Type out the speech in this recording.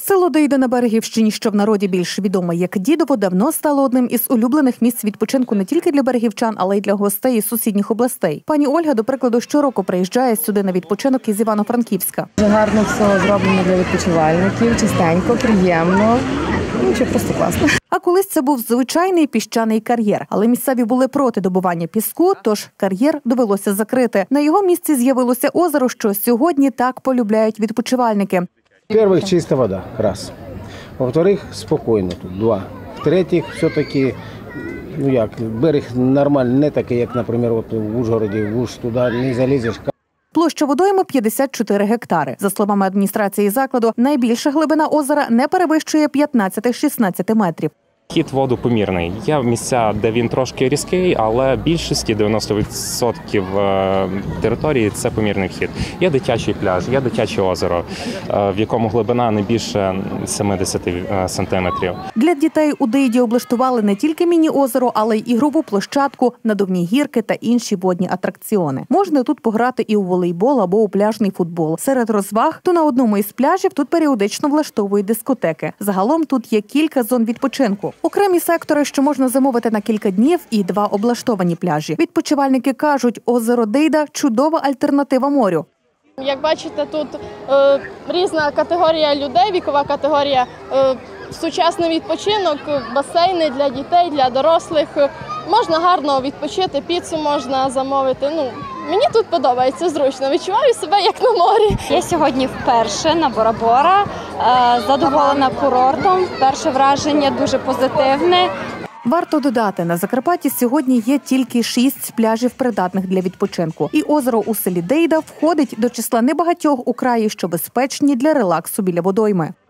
Село Дейда на Берегівщині, що в народі більш відоме як Дідово, давно стало одним із улюблених місць відпочинку не тільки для берегівчан, але й для гостей із сусідніх областей. Пані Ольга, до прикладу, щороку приїжджає сюди на відпочинок із Івано-Франківська. Гарно все зроблено для відпочивальників, чистенько, приємно. Що просто класно. А колись це був звичайний піщаний кар'єр. Але місцеві були проти добування піску, тож кар'єр довелося закрити. На його місці з'явилося озеро, що сьогодні так полюбляють відпочивальники. Во-первых, чистая вода, раз. Во-вторых, спокойно тут, два. В-третьих, все-таки, берег нормальний, не такий, як, наприклад, в Ужгороді, в Уж туди не залізеш. Площа водойми – 54 гектари. За словами адміністрації закладу, найбільша глибина озера не перевищує 15-16 метрів. Хід воду помірний. Є місця, де він трошки різкий, але більшості, 90% території – це помірний вхід. Є дитячий пляж, є дитяче озеро, в якому глибина не більше 70 сантиметрів. Для дітей у Дейді облаштували не тільки міні-озеро, але й ігрову площадку, надувні гірки та інші водні атракціони. Можна тут пограти і у волейбол або у пляжний футбол. Серед розваг, то на одному із пляжів тут періодично влаштовують дискотеки. Загалом тут є кілька зон відпочинку. Окремі сектори, що можна замовити на кілька днів, і 2 облаштовані пляжі. Відпочивальники кажуть, озеро Дейда – чудова альтернатива морю. Як бачите, тут різна категорія людей, вікова категорія, сучасний відпочинок, басейни для дітей, для дорослих. Можна гарно відпочити, піцу можна замовити. Мені тут подобається, зручно, відчуваю себе як на морі. Я сьогодні вперше на Бора-Бора, задоволена курортом, перше враження дуже позитивне. Варто додати, на Закарпатті сьогодні є тільки 6 пляжів, придатних для відпочинку. І озеро у селі Дейда входить до числа небагатьох у краї, що безпечні для релаксу біля водойми.